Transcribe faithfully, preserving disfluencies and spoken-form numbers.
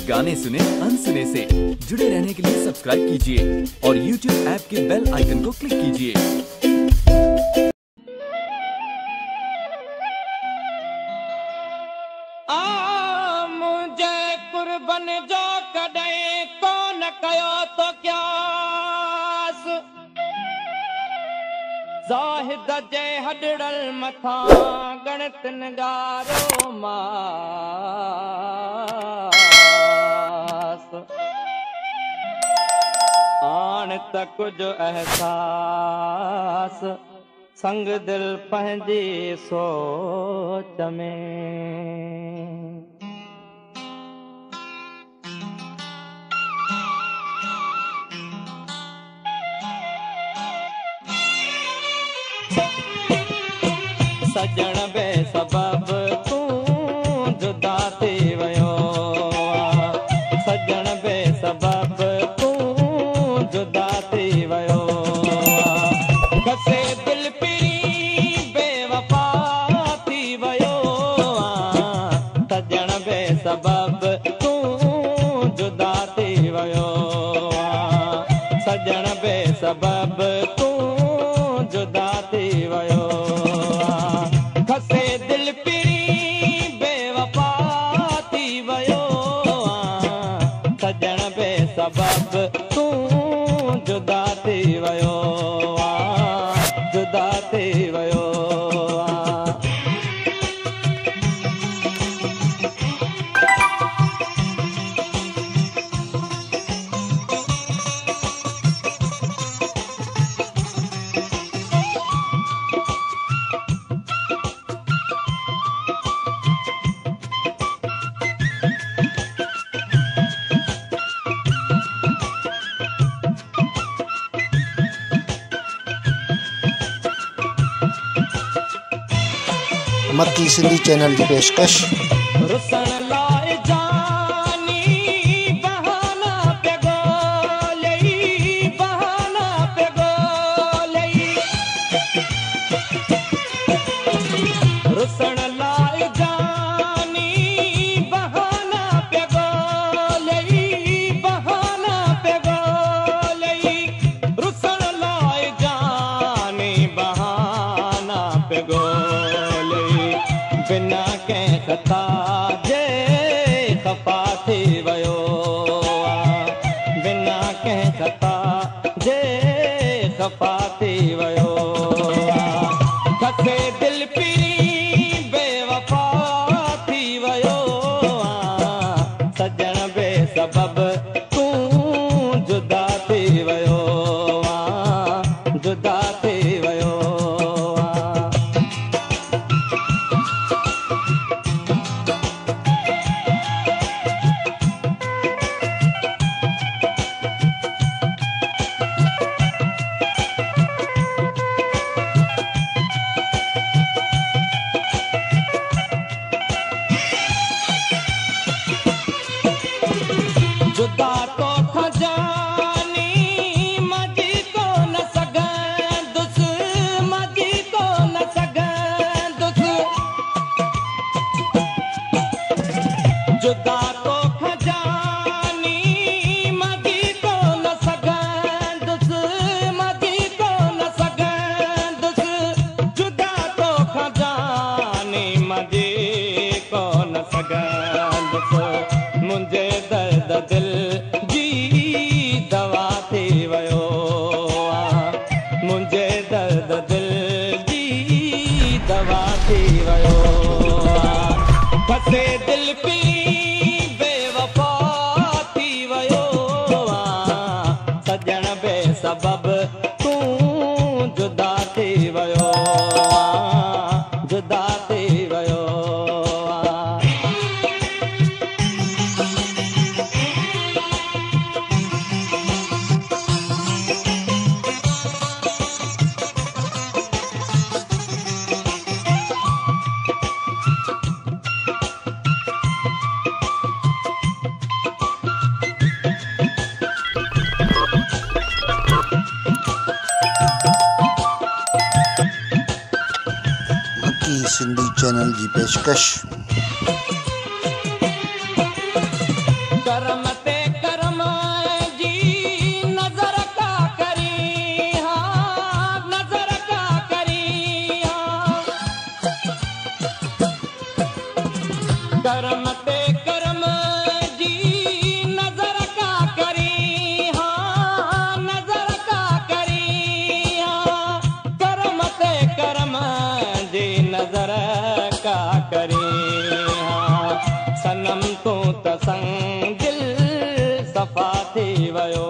गाने सुने अनसुने से। जुड़े रहने के लिए सब्सक्राइब कीजिए और यूट्यूब ऐप के बेल आइकन को क्लिक कीजिए। आ मुझे कुर्बन जो कॾहिं कोन कयो तो क्या ज़ाहिद जे हॾड़ल मथां गणित निगारो मास आण त कुझु एहसास संग दिल पंहिंजी सोच में सजण बे सबब तूं जुदा थी वियो सजण बे सबब तूं जुदा थी वियो कसे दिल पिरी बेवफा थी वियो सजण बे सबब तूं जुदा थी वियो सजण बे सबब तूं जुदा थी वियो सबब तूं जुदा थी वियो जुदा थी वियो मक्की सिंधी चैनल की पेशकश रुसण लाए जानी बहाना पे गोलई बहाना पे गोलई रुसण लाए जानी बहाना पे गोलई बहाना पे गोलई रुसण लाए जानी बहाना पे गोलई बिना कंहिं ख़ता जे ख़फ़ा थी वियो बिना कंहिं ख़ता जे ख़फ़ा थी वियो खसे दिल पिरी बेवफ़ा थी वियो सजण बे सबब तूं जुदा थी वियो जुदा थी वियो जुदा तो खजानी मजी को न सघंदुस मजी को न सघंदुस जुदा तो खजानी मजी को न सघंदुस मजी को न सघंदुस जुदा तो खजानी मजी को न सघंदुस मुंहिंजे दर्द दिल जी दवा थी वियो मुंहिंजे दर्द दिल जी दवा थी वियो फसे दिल पिरी बेवफ़ा थी वियो सजण बे सबब तूं जुदा थी वियो जुदा थी वियो सिंधी चैनल की पेशकश। कर संग दिल सफ़ा थी वियो।